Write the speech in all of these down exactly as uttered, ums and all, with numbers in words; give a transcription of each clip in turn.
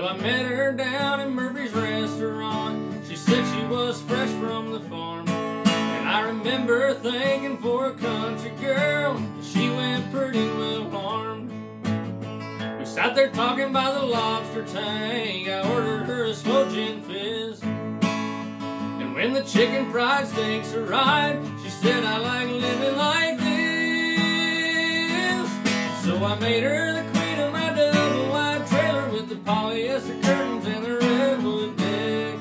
Well, I met her down in Murphy's restaurant. She said she was fresh from the farm, and I remember thinking, for a country girl, she went pretty well armed. We sat there talking by the lobster tank. I ordered her a slow gin fizz, and when the chicken fried steaks arrived, she said, I like living like this. So I made her the queen of my double wide trailer with the polyester curtains and the redwood deck.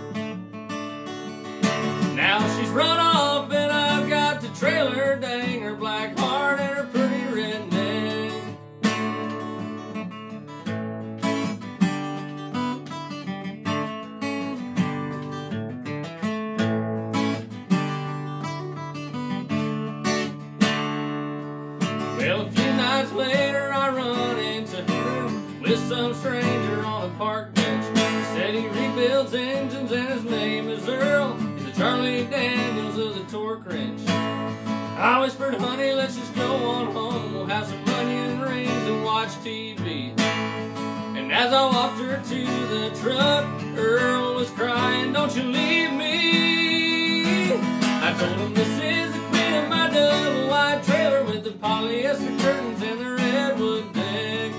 Now she's run off and I've got to trailer, dang her black heart and her pretty red neck. Well, a few nights later I run into her with some stranger on a park bench. He said he rebuilds engines and his name is Earl. He's the Charlie Daniels of the torque wrench. I whispered, honey, let's just go on home. We'll have some onion rings and watch T V. And as I walked her to the truck, Earl was crying, don't you leave me. I told him, this is the queen of my double wide trailer with the polyester curtains and the redwood deck.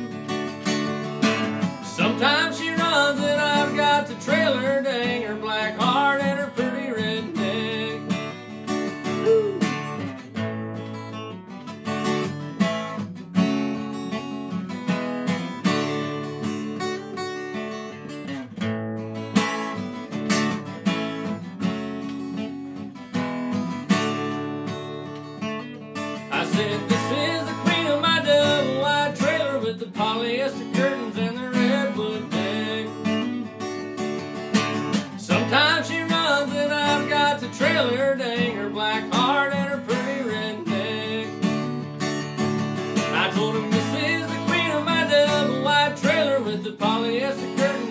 Sometimes she runs and I've got to trailer, dang her black heart and her pretty red neck. Woo. I said, this is the queen of my double wide trailer with the polyester curtains and the redwood deck. Sometimes she runs and I've got to trailer, dang her black heart and her pretty red neck. I told him, this is the queen of my double wide trailer with the polyester curtains